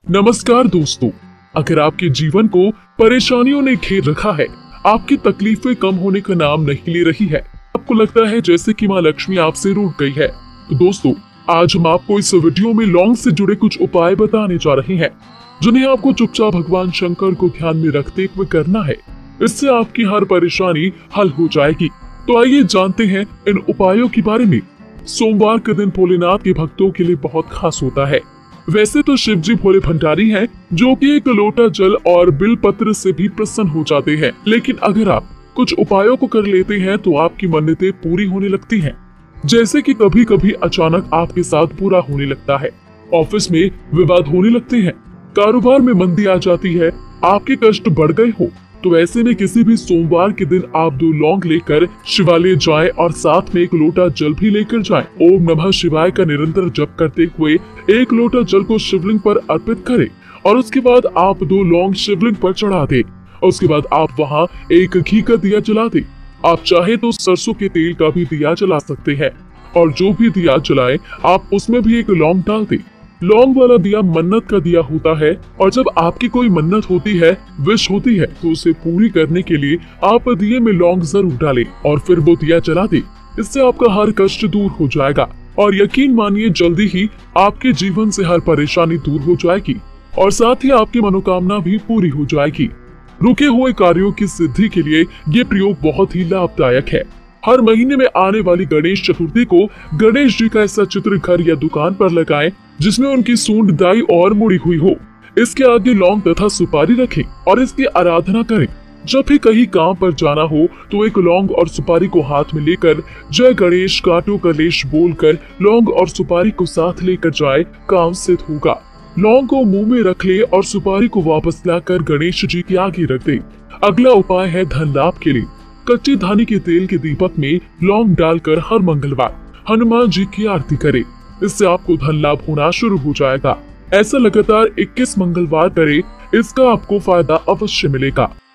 नमस्कार दोस्तों, अगर आपके जीवन को परेशानियों ने घेर रखा है, आपकी तकलीफें कम होने का नाम नहीं ले रही है, आपको लगता है जैसे कि माँ लक्ष्मी आपसे रूठ गई है, तो दोस्तों आज हम आपको इस वीडियो में लौंग से जुड़े कुछ उपाय बताने जा रहे हैं, जिन्हें आपको चुपचाप भगवान शंकर को ध्यान में रखते हुए करना है। इससे आपकी हर परेशानी हल हो जाएगी। तो आइए जानते हैं इन उपायों के बारे में। सोमवार के दिन भोलेनाथ के भक्तों के लिए बहुत खास होता है। वैसे तो शिव जी भोले भंडारी हैं, जो कि एक लोटा जल और बिल पत्र से भी प्रसन्न हो जाते हैं, लेकिन अगर आप कुछ उपायों को कर लेते हैं तो आपकी मन्नतें पूरी होने लगती हैं। जैसे कि कभी कभी अचानक आपके साथ बुरा होने लगता है, ऑफिस में विवाद होने लगते हैं, कारोबार में मंदी आ जाती है, आपके कष्ट बढ़ गए हो, तो ऐसे में किसी भी सोमवार के दिन आप 2 लौंग लेकर शिवालय जाएं और साथ में 1 लोटा जल भी लेकर जाएं। ओम नमः शिवाय का निरंतर जप करते हुए 1 लोटा जल को शिवलिंग पर अर्पित करें और उसके बाद आप 2 लौंग शिवलिंग पर चढ़ा दें। उसके बाद आप वहां एक घी का दिया जला दें। आप चाहे तो सरसों के तेल का भी दिया जला सकते हैं और जो भी दिया जलाए आप उसमें भी 1 लौंग डाल दें। लौंग वाला दिया मन्नत का दिया होता है और जब आपकी कोई मन्नत होती है, विश होती है, तो उसे पूरी करने के लिए आप दिए में लौंग जरूर डालें और फिर वो दिया जला दें। इससे आपका हर कष्ट दूर हो जाएगा और यकीन मानिए जल्दी ही आपके जीवन से हर परेशानी दूर हो जाएगी और साथ ही आपकी मनोकामना भी पूरी हो जाएगी। रुके हुए कार्यों की सिद्धि के लिए ये प्रयोग बहुत ही लाभदायक है। हर महीने में आने वाली गणेश चतुर्थी को गणेश जी का ऐसा चित्र घर या दुकान पर लगाएं जिसमें उनकी सूंड दाई और मुड़ी हुई हो। इसके आगे लौंग तथा सुपारी रखें और इसकी आराधना करें। जब भी कहीं काम पर जाना हो तो 1 लौंग और सुपारी को हाथ में लेकर जय गणेश काटो कलेश बोलकर लौंग और सुपारी को साथ लेकर जाए, काम सिद्ध होगा। लौंग को मुंह में रख ले और सुपारी को वापस लाकर गणेश जी के आगे रख दे। अगला उपाय है धन लाभ के लिए। कच्ची धानी के तेल के दीपक में लौंग डालकर हर मंगलवार हनुमान जी की आरती करें। इससे आपको धन लाभ होना शुरू हो जाएगा। ऐसा लगातार 21 मंगलवार करें, इसका आपको फायदा अवश्य मिलेगा।